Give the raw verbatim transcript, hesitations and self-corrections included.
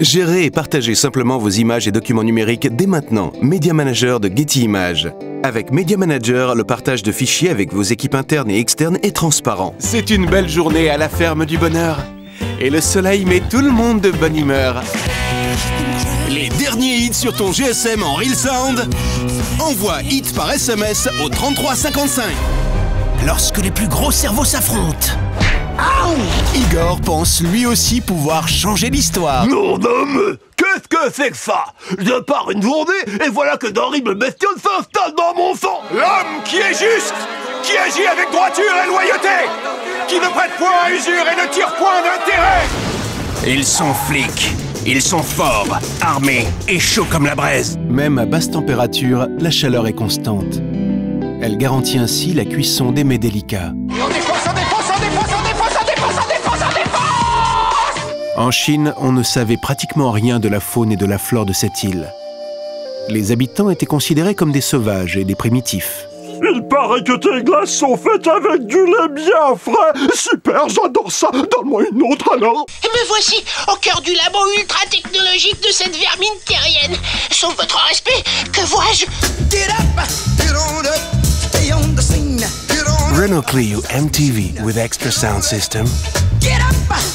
Gérez et partagez simplement vos images et documents numériques dès maintenant. Media Manager de Getty Images. Avec Media Manager, le partage de fichiers avec vos équipes internes et externes est transparent. C'est une belle journée à la ferme du bonheur. Et le soleil met tout le monde de bonne humeur. Les derniers hits sur ton G S M en Real Sound. Envoie hit par S M S au trente-trois cinquante-cinq. Lorsque les plus gros cerveaux s'affrontent. Igor pense lui aussi pouvoir changer l'histoire. Non, non, mais qu'est-ce que c'est que ça? Je pars une journée et voilà que d'horribles bestioles s'installent dans mon sang. L'homme qui est juste, qui agit avec droiture et loyauté, qui ne prête point à usure et ne tire point d'intérêt. Ils sont flics, ils sont forts, armés et chauds comme la braise. Même à basse température, la chaleur est constante. Elle garantit ainsi la cuisson des mets délicats. En Chine, on ne savait pratiquement rien de la faune et de la flore de cette île. Les habitants étaient considérés comme des sauvages et des primitifs. Il paraît que tes glaces sont faites avec du lait bien frais. Super, j'adore ça. Donne-moi une autre alors. Et me voici au cœur du labo ultra technologique de cette vermine terrienne. Sauf votre respect, que vois-je? Renault Clio M T V with extra sound system. Get up!